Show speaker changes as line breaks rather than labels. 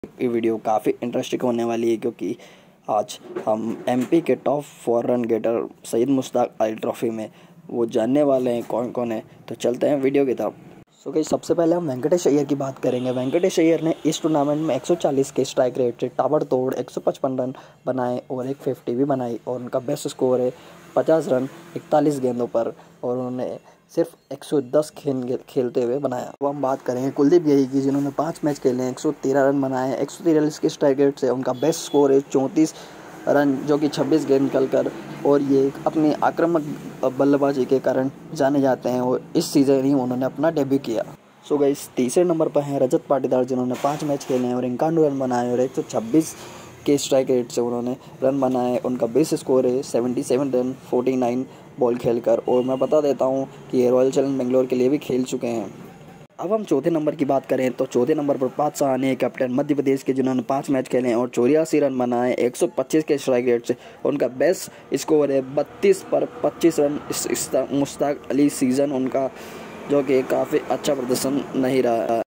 ये वीडियो काफ़ी इंटरेस्टिंग होने वाली है क्योंकि आज हम एमपी के top 4 run getter Syed Mushtaq Ali trophy में वो जानने वाले हैं कौन कौन है। तो चलते हैं वीडियो की तरफ। सो गाइस, सबसे पहले हम वेंकटेश अय्यर की बात करेंगे। वेंकटेश अय्यर ने इस टूर्नामेंट में 140 के स्ट्राइक रेट से ताबड़तोड़ 155 रन बनाए और एक 50 भी बनाई और उनका बेस्ट स्कोर है 50 रन 41 गेंदों पर और उन्होंने सिर्फ 110 खेलते हुए बनाया। अब हम बात करेंगे कुलदीप यही की, जिन्होंने 5 मैच खेले 113 रन बनाए 143 के स्ट्राइक रेट से। उनका बेस्ट स्कोर है 34 रन जो कि 26 गेंद निकलकर, और ये अपनी आक्रामक बल्लेबाजी के कारण जाने जाते हैं और इस सीज़न ही उन्होंने अपना डेब्यू किया। सो गाइस, तीसरे नंबर पर हैं रजत पाटीदार, जिन्होंने 5 मैच खेले हैं और 51 रन बनाए और 126 के स्ट्राइक रेट से उन्होंने रन बनाए। उनका बेस स्कोर है 77 रन 49 बॉल खेलकर, और मैं बता देता हूं कि ये रॉयल चैलेंजर्स बेंगलोर के लिए भी खेल चुके हैं। अब हम चौथे नंबर की बात करें तो चौथे नंबर पर पाँच साहनी कैप्टन मध्य प्रदेश के, जिन्होंने 5 मैच खेले हैं और 84 रन बनाए 125 के स्ट्राइक रेट से। उनका बेस्ट स्कोर है 32 पर 25 रन। इस मुश्ताक अली सीज़न उनका जो कि काफ़ी अच्छा प्रदर्शन नहीं रहा।